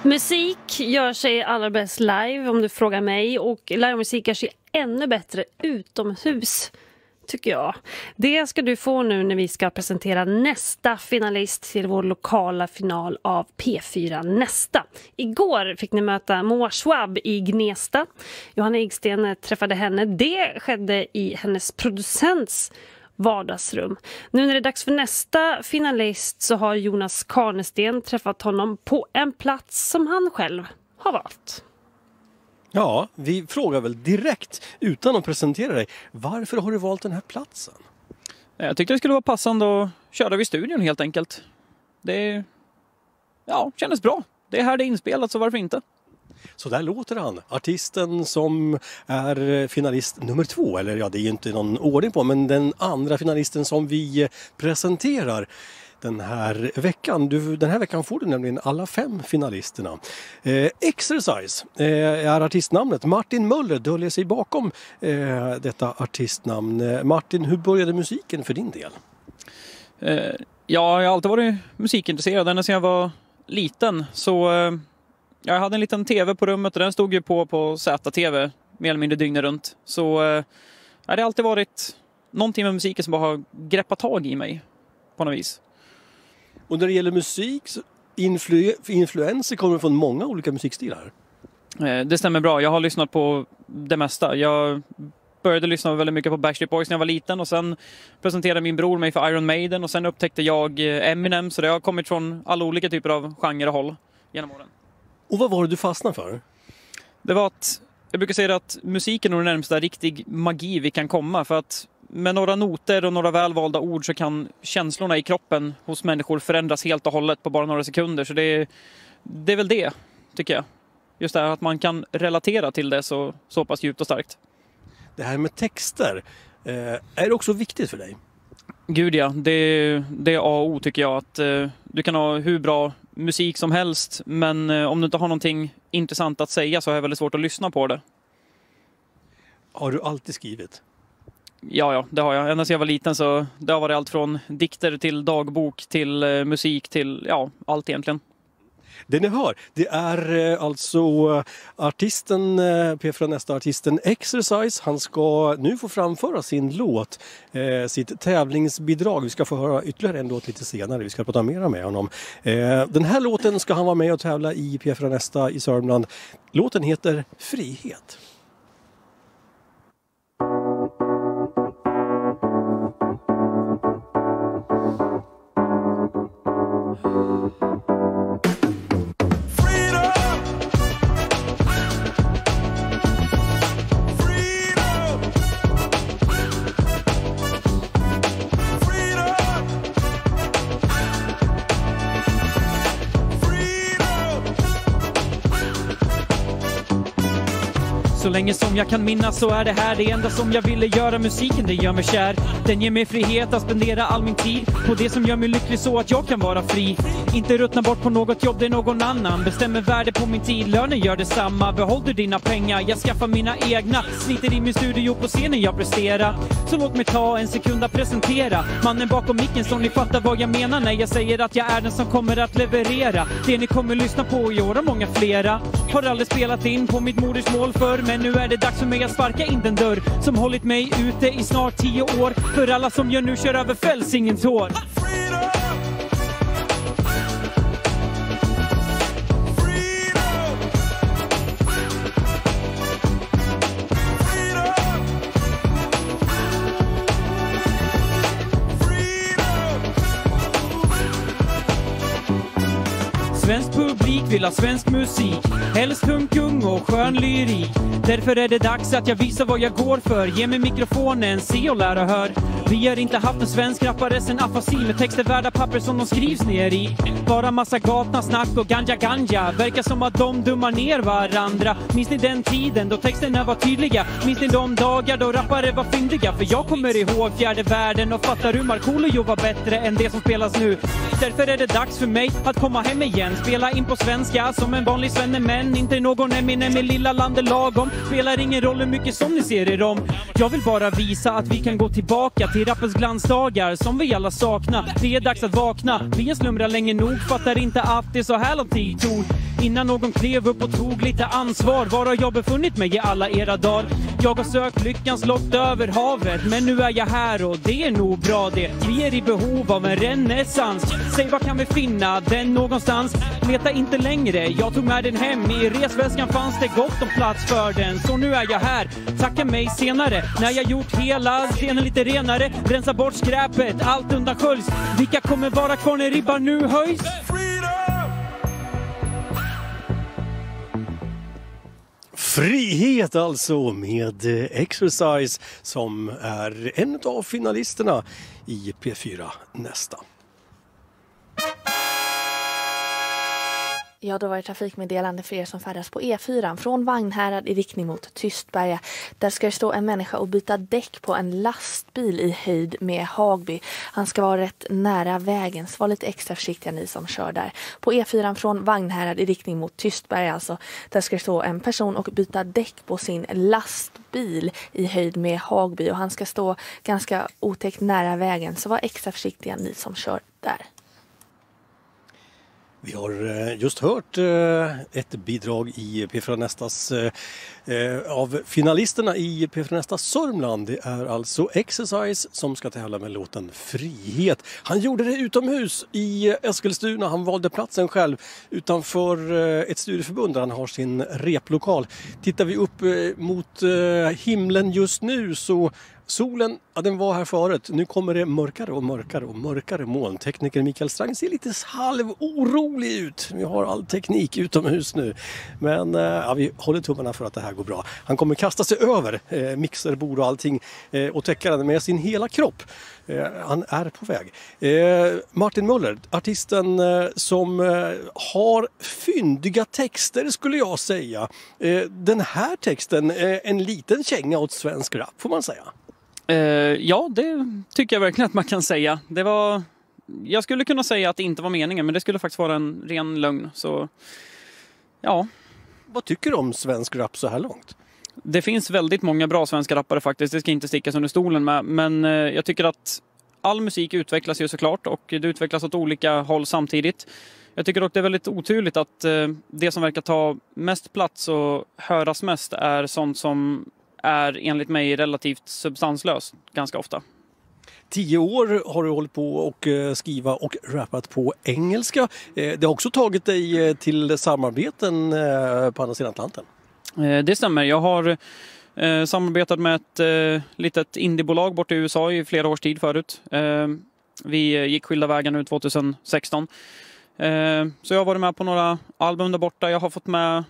Musik gör sig allra bäst live om du frågar mig, och livemusik gör sig ännu bättre utomhus, tycker jag. Det ska du få nu när vi ska presentera nästa finalist till vår lokala final av P4 Nästa. Igår fick ni möta Moa Schwab i Gnesta. Johanna Igsten träffade henne. Det skedde i hennes producents vardagsrum. Nu när det är dags för nästa finalist så har Jonas Karnesten träffat honom på en plats som han själv har valt. Ja, vi frågar väl direkt utan att presentera dig. Varför har du valt den här platsen? Jag tyckte det skulle vara passande att köra vid studion helt enkelt. Det kändes bra. Det är här det är inspelat, så varför inte? Så där låter han. Artisten som är finalist nummer 2, eller ja, det är ju inte någon ordning på, men den andra finalisten som vi presenterar den här veckan. Den här veckan får du nämligen alla 5 finalisterna. Exercise är artistnamnet. Martin Möller döljer sig bakom detta artistnamn. Martin, hur började musiken för din del? Jag har alltid varit musikintresserad. Ända sedan jag var liten så... Jag hade en liten tv på rummet och den stod ju på ZTV mer eller mindre dygnet runt. Så det har alltid varit någonting med musiken som bara har greppat tag i mig på något vis. Och när det gäller musik, influenser kommer från många olika musikstilar. Det stämmer bra. Jag har lyssnat på det mesta. Jag började lyssna väldigt mycket på Backstreet Boys när jag var liten och sen presenterade min bror mig för Iron Maiden och sen upptäckte jag Eminem, så det har kommit från alla olika typer av genrer och håll genom åren. Och vad var det du fastnade för? Det var att, jag brukar säga att musiken är den närmsta riktig magi vi kan komma, för att med några noter och några välvalda ord så kan känslorna i kroppen hos människor förändras helt och hållet på bara några sekunder. Så det är väl det, tycker jag. Just det här att man kan relatera till det så pass djupt och starkt. Det här med texter, är det också viktigt för dig? Gud ja, det är A och O tycker jag. Att du kan ha hur bra musik som helst, men om du inte har någonting intressant att säga så är det väldigt svårt att lyssna på det. Har du alltid skrivit? Ja, det har jag. Ända sedan jag var liten så det har varit allt från dikter till dagbok till musik till allt egentligen. Det ni hör, det är alltså artisten, P4 Nästa artisten Exercise. Han ska nu få framföra sin låt, sitt tävlingsbidrag. Vi ska få höra ytterligare en låt lite senare. Vi ska prata mer med honom. Den här låten ska han vara med och tävla i P4 Nästa i Sörmland. Låten heter Frihet. Så länge som jag kan minnas så är det här det enda som jag ville göra. Musiken, det gör mig kär. Den ger mig frihet att spendera all min tid på det som gör mig lycklig så att jag kan vara fri. Inte ruttna bort på något jobb där någon annan bestämmer värde på min tid. Lönen gör detsamma. Behåll du dina pengar, jag skaffar mina egna. Sliter i min studio på scenen jag presterar. Så låt mig ta en sekund att presentera mannen bakom micken, så ni fattar vad jag menar när jag säger att jag är den som kommer att leverera det ni kommer lyssna på i år och många flera. Har aldrig spelat in på mitt modersmål förr, men nu är det dags för mig att sparka in den dörr som hållit mig ute i snart 10 år. För alla som gör nu kör över fälsingens hår. Svensk publik vill ha svensk musik, helst hunkung och skön lyrik. Därför är det dags att jag visar vad jag går för. Ge mig mikrofonen, se och lära hör. Vi har inte haft en svensk rappare sen afasi med texter värda papper som de skrivs ner i. Bara massa gatna snack och ganja. Verkar som att de dummar ner varandra. Minns ni den tiden då texterna var tydliga? Minns ni de dagar då rappare var fyndiga? För jag kommer ihåg fjärde världen och fattar hur Markoolio var bättre än det som spelas nu. Därför är det dags för mig att komma hem igen. Spela in på svenska som en vanlig svenne, men inte någon Eminem i lilla landet lagom. Spelar ingen roll hur mycket som ni ser i dem. Jag vill bara visa att vi kan gå tillbaka till i rappens glansdagar som vi alla saknar. Det är dags att vakna, vi har slumrat länge nog, fattar inte att det är så här lång tid tog innan någon klev upp och tog lite ansvar. Var har jag befunnit mig i alla era dagar? Jag har sökt lyckans lott över havet, men nu är jag här och det är nog bra det. Vi är i behov av en renässans. Säg, var kan vi finna den någonstans? Leta inte längre, jag tog med den hem. I resväskan fanns det gott om plats för den. Så nu är jag här, tacka mig senare när jag gjort hela scenen lite renare. Rensa bort skräpet, allt undansköljs. Vilka kommer vara kvar när ribban nu höjs? Frihet alltså med Exercise som är en av finalisterna i P4 Nästa. Ja, då var det trafikmeddelande för er som färdas på E4 från Vagnhärad i riktning mot Tystberga. Där ska det stå en människa och byta däck på en lastbil i höjd med Hagby. Han ska vara rätt nära vägen, så var lite extra försiktiga ni som kör där. På E4 från Vagnhärad i riktning mot Tystberga alltså. Där ska det stå en person och byta däck på sin lastbil i höjd med Hagby. Och han ska stå ganska otäckt nära vägen, så var extra försiktiga ni som kör där. Vi har just hört ett bidrag i P4 Nästas av finalisterna i P4 Nästa Sörmland. Det är alltså Exercise som ska tävla med låten Frihet. Han gjorde det utomhus i Eskilstuna. Han valde platsen själv utanför ett studieförbund där han har sin replokal. Tittar vi upp mot himlen just nu så solen, ja, den var här förut. Nu kommer det mörkare och mörkare och mörkare moln. Tekniker Mikael Strang ser lite halv orolig ut. Vi har all teknik utomhus nu. Men ja, vi håller tummarna för att det här går bra. Han kommer kasta sig över mixerbord och allting och täcka den med sin hela kropp. Han är på väg. Martin Möller, artisten som har fyndiga texter skulle jag säga. Den här texten, en liten känga åt svensk rap får man säga. Ja, det tycker jag verkligen att man kan säga. Jag skulle kunna säga att det inte var meningen, men det skulle faktiskt vara en ren lögn. Så, ja. Vad tycker du om svensk rap så här långt? Det finns väldigt många bra svenska rappare faktiskt. Det ska inte stickas under stolen med. Men jag tycker att all musik utvecklas ju såklart. Och det utvecklas åt olika håll samtidigt. Jag tycker dock det är väldigt oturligt att det som verkar ta mest plats och höras mest är sånt som är enligt mig relativt substanslös ganska ofta. 10 år har du hållit på och skriva och rappat på engelska. Det har också tagit dig till samarbeten på andra sidan Atlanten. Det stämmer. Jag har samarbetat med ett litet indiebolag borta i USA i flera års tid förut. Vi gick skilda vägar nu 2016. Så jag har varit med på några album där borta. Jag har fått med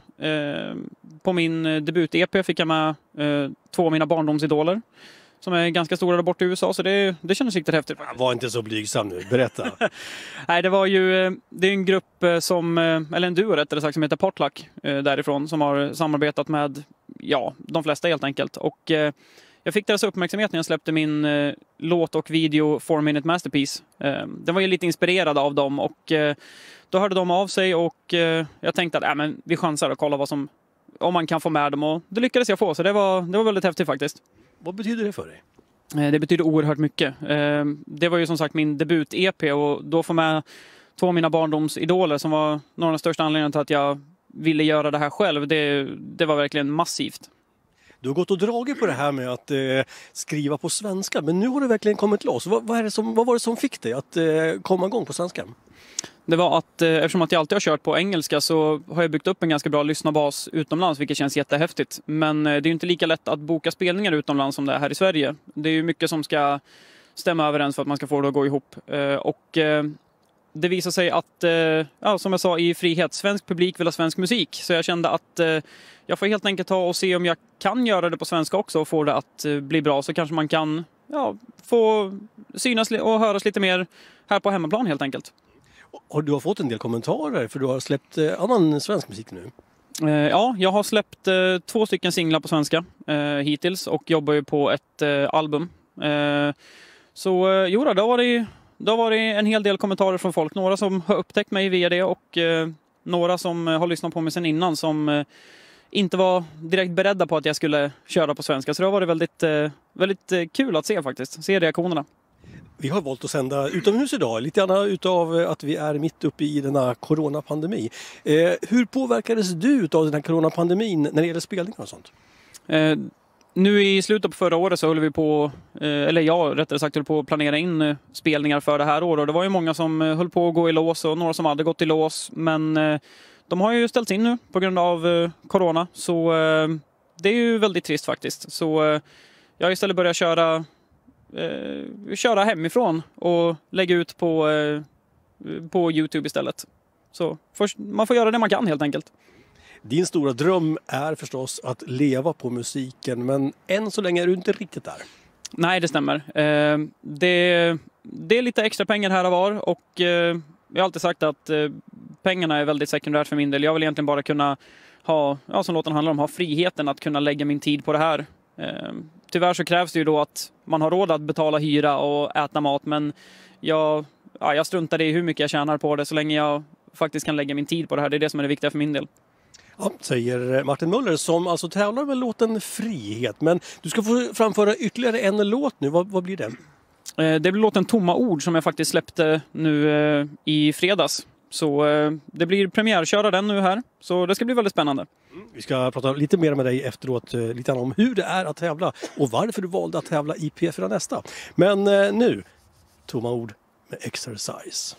på min debut-EP fick jag med 2 av mina barndomsidoler som är ganska stora där borta i USA, så det kändes riktigt häftigt. Var inte så blygsam nu, berätta. Nej, det är en grupp eller en duo rättare sagt, som heter Potluck därifrån, som har samarbetat med de flesta helt enkelt. Och jag fick deras uppmärksamhet när jag släppte min låt och video 4-minute masterpiece. Den var ju lite inspirerad av dem och då hörde de av sig och jag tänkte att vi chansar och kolla om man kan få med dem, och det lyckades jag få, så det var väldigt häftigt faktiskt. Vad betyder det för dig? Det betyder oerhört mycket. Det var ju som sagt min debut-EP och då få med 2 av mina barndomsidoler som var några av de största anledningarna till att jag ville göra det här själv. Det var verkligen massivt. Du har gått och dragit på det här med att skriva på svenska, men nu har du verkligen kommit loss. Vad var det som fick dig att komma igång på svenska? Det var att eftersom att jag alltid har kört på engelska så har jag byggt upp en ganska bra lyssnarbas utomlands, vilket känns jättehäftigt. Men det är ju inte lika lätt att boka spelningar utomlands som det är här i Sverige. Det är ju mycket som ska stämma överens för att man ska få det att gå ihop. Och det visar sig att, som jag sa i Frihet, svensk publik vill ha svensk musik. Så jag kände att jag får helt enkelt ta och se om jag kan göra det på svenska också och få det att bli bra. Så kanske man kan få synas och höras lite mer här på hemmaplan helt enkelt. Och du har fått en del kommentarer för du har släppt annan svensk musik nu. Ja, jag har släppt 2 stycken singlar på svenska hittills och jobbar ju på ett album. Så det har varit en hel del kommentarer från folk. Några som har upptäckt mig via det och några som har lyssnat på mig sedan innan som inte var direkt beredda på att jag skulle köra på svenska. Så det har varit väldigt kul att se faktiskt. Se reaktionerna. Vi har valt att sända utomhus idag, lite grann utav att vi är mitt uppe i denna coronapandemi. Hur påverkades du av den här coronapandemin när det gäller spelningar och sånt? Nu i slutet på förra året så höll vi på, eller jag rättare sagt höll på att planera in spelningar för det här året. Och det var ju många som höll på att gå i lås och några som hade gått i lås. Men de har ju ställts in nu på grund av corona. Så det är ju väldigt trist faktiskt. Så jag har istället börjat köra hemifrån och lägga ut på YouTube istället. Så man får göra det man kan helt enkelt. Din stora dröm är förstås att leva på musiken, men än så länge är du inte riktigt där. Nej, det stämmer. Det är lite extra pengar här och var och jag har alltid sagt att pengarna är väldigt sekundärt för min del. Jag vill egentligen bara kunna ha, som låten handlar om, ha friheten att kunna lägga min tid på det här. Tyvärr så krävs det ju då att man har råd att betala hyra och äta mat, men jag struntar i hur mycket jag tjänar på det så länge jag faktiskt kan lägga min tid på det här. Det är det som är det viktiga för min del. Ja, säger Martin Möller som alltså tävlar med låten Frihet. Men du ska få framföra ytterligare en låt nu. Vad blir det? Det blir låten Tomma ord som jag faktiskt släppte nu i fredags. Så det blir premiärköra den nu här. Så det ska bli väldigt spännande. Vi ska prata lite mer med dig efteråt, lite om hur det är att tävla och varför du valde att tävla i P4 Nästa. Men nu, Tomma ord med Exercise.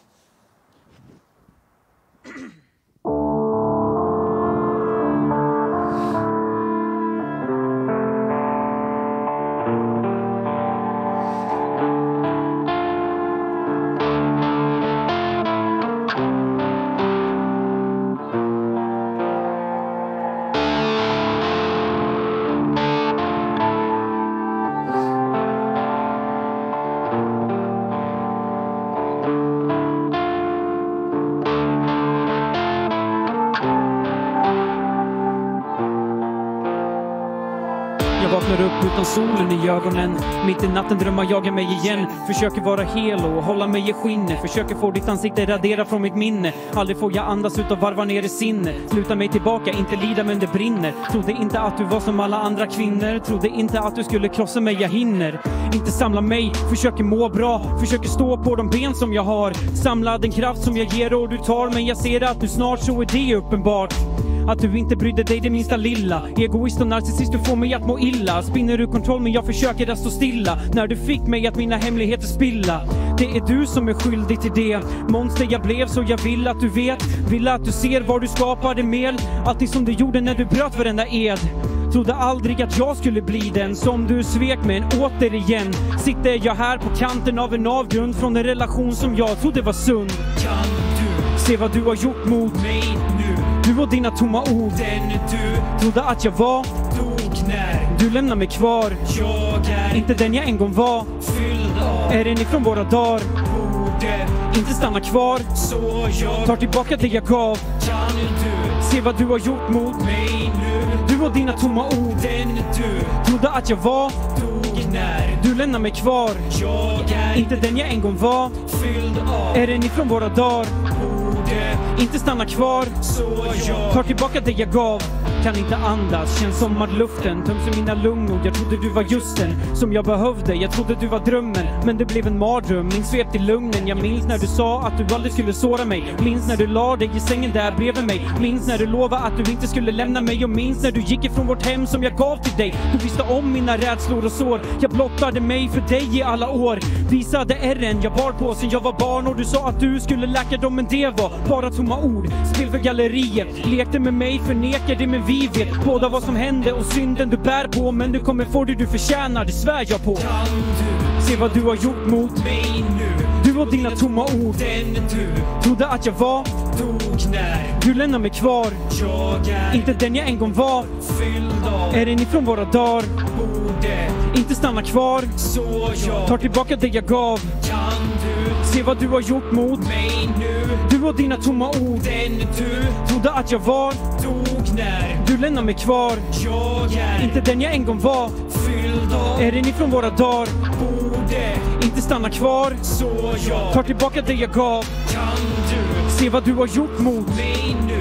Utan solen i ögonen. Mitt i natten drömmar jagar mig igen. Försöker vara hel och hålla mig i skinnet. Försöker få ditt ansikte radera från mitt minne. Aldrig får jag andas ut och varva ner i sinne. Sluta mig tillbaka, inte lida men det brinner. Trodde inte att du var som alla andra kvinnor. Trodde inte att du skulle krossa mig, jag hinner inte samla mig, försöker må bra. Försöker stå på de ben som jag har. Samla den kraft som jag ger och du tar. Men jag ser att nu snart så är det uppenbart att du inte brydde dig det minsta lilla. Egoist och narcissist, du får mig att må illa. Spinner ur kontroll men jag försöker att stå stilla. När du fick mig att mina hemligheter spilla. Det är du som är skyldig till det. Monster jag blev så jag vill att du vet. Vill att du ser var du skapade med. Allting som du gjorde när du bröt varenda ed. Trodde aldrig att jag skulle bli den som du svek, men återigen sitter jag här på kanten av en avgrund från en relation som jag trodde var sund. Kan du se vad du har gjort mot mig nu? Du och dina tomma ord. Den du trodde att jag var dog när du lämnar mig kvar. Jag är inte den jag en gång var. Fylld av är en ifrån våra dagar. Borde inte stanna kvar. Så jag tar tillbaka det jag gav. Kan du se vad du har gjort mot mig nu? Du och dina tomma ord. Den du trodde att jag var dog när du lämnar mig kvar. Jag är inte den jag en gång var. Fylld av är en ifrån våra dagar. Borde inte stanna kvar. Så jag tar tillbaka det jag gav. Kan inte andas, känns som att luften töms ur mina lungor. Jag trodde du var just den som jag behövde. Jag trodde du var drömmen, men det blev en mardröm. Min svep till lugnen, jag minns när du sa att du aldrig skulle såra mig. Minns när du la dig i sängen där bredvid mig. Minns när du lovade att du inte skulle lämna mig. Och minns när du gick ifrån vårt hem som jag gav till dig. Du visste om mina rädslor och sår. Jag blottade mig för dig i alla år. Visade ärren jag bar på sen jag var barn. Och du sa att du skulle läka dem, men det var bara tomma ord. Spel för galleriet, lekte med mig, förnekar det, men vi vet båda vad som hände och synden du bär på. Men du kommer få det du förtjänar, det svär jag på. Kan du se vad du har gjort mot mig nu? Du och dina tomma ord. Den du trodde att jag var dog när du lämnar mig kvar. Jag är inte den jag en gång var. Fylld av är en ifrån våra dagar. Borde inte stanna kvar. Så jag tar tillbaka det jag gav. Kan du se vad du har gjort mot mig nu? Du och dina tomma ord. Den du trodde att jag var dog när du lämnar mig kvar. Jag är inte den jag en gång var. Fylld av är en ifrån våra dagar. Borde inte stanna kvar. Så jag tar tillbaka det jag gav. Kan du se vad du har gjort mot mig nu?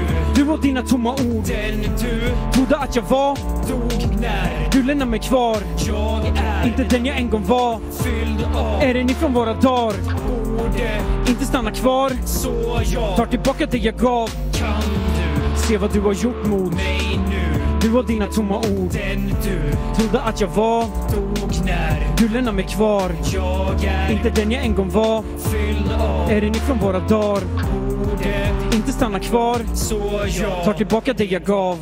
Du och dina tomma ord. Den du Trodde att jag var. dog när Du lämnar mig kvar. jag är Inte den jag en gång var. fylld av Är den ifrån våra dagar. borde. Inte stanna kvar. Så jag Tar tillbaka det jag gav. kan du Se vad du har gjort mot mig nu. Du och dina tomma ord. Den du Trodde att jag var. dog när Du lämnar mig kvar. jag är Inte den jag en gång var. fylld av Är den ifrån våra dagar. borde. Inte stanna kvar. Så Tar jag tillbaka det jag gav.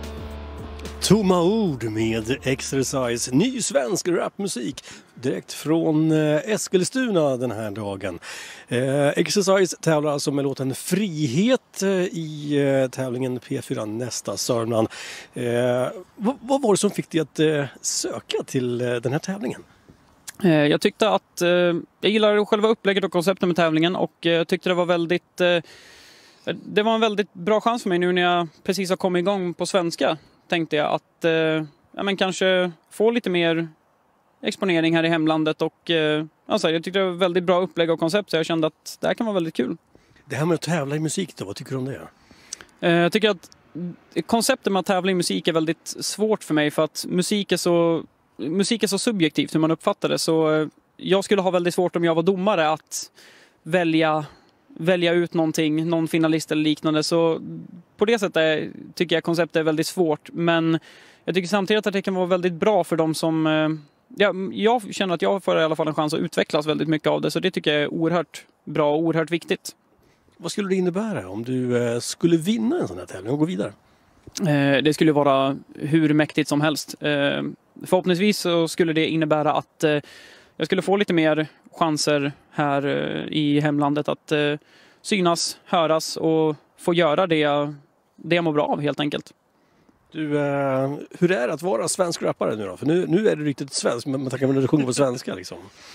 Tomma ord med Exercise, ny svensk rapmusik direkt från Eskilstuna den här dagen. Exercise tävlar alltså med låten Frihet i tävlingen P4 Nästa Sörmland. Vad var det som fick dig att söka till den här tävlingen? Jag tyckte att jag gillar själva upplägget och konceptet med tävlingen och tyckte det var väldigt det var en väldigt bra chans för mig nu när jag precis har kommit igång på svenska. Tänkte jag att kanske få lite mer exponering här i hemlandet och alltså, jag tyckte det var väldigt bra upplägg och koncept så jag kände att det här kan vara väldigt kul. Det här med att tävla i musik då, vad tycker du om det? Jag tycker att konceptet med att tävla i musik är väldigt svårt för mig för att musik är så subjektivt hur man uppfattar det så jag skulle ha väldigt svårt om jag var domare att välja ut någon finalist eller liknande så på det sättet tycker jag konceptet är väldigt svårt men jag tycker samtidigt att det kan vara väldigt bra för de som jag känner att jag får i alla fall en chans att utvecklas väldigt mycket av det så det tycker jag är oerhört bra och oerhört viktigt. Vad skulle det innebära om du skulle vinna en sån här tävling och gå vidare? Det skulle vara hur mäktigt som helst. Förhoppningsvis så skulle det innebära att jag skulle få lite mer chanser här i hemlandet att synas, höras och få göra det jag mår bra av helt enkelt. Du, hur är det att vara svensk rappare nu då? För nu är du riktigt svensk, men man kan väl sjunger på svenska liksom.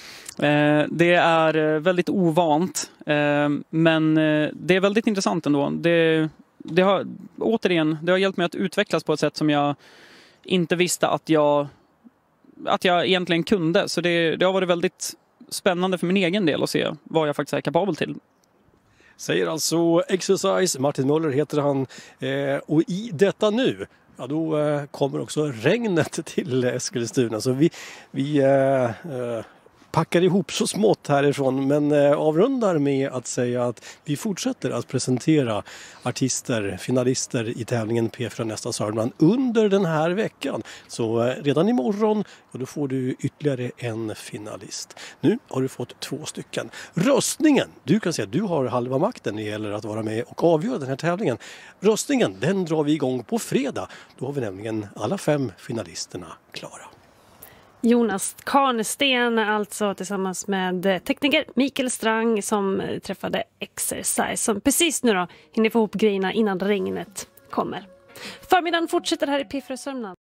Det är väldigt ovant, men det är väldigt intressant ändå. Det har hjälpt mig att utvecklas på ett sätt som jag inte visste att jag egentligen kunde. Så det har varit väldigt spännande för min egen del att se vad jag faktiskt är kapabel till. Säger alltså Exercise, Martin Möller heter han. Och i detta nu, ja då kommer också regnet till Eskilstuna. Så vi packar ihop så smått härifrån men avrundar med att säga att vi fortsätter att presentera artister, finalister i tävlingen P4 Nästa Sörmland under den här veckan. Så redan imorgon då får du ytterligare en finalist. Nu har du fått 2 stycken. Röstningen, du kan säga att du har halva makten när det gäller att vara med och avgöra den här tävlingen. Röstningen, den drar vi igång på fredag. Då har vi nämligen alla 5 finalisterna klara. Jonas Karnesten alltså tillsammans med tekniker Mikael Strang som träffade Exercise som precis nu då hinner få ihop grejerna innan regnet kommer. Förmiddagen fortsätter här i P4 Sörmland.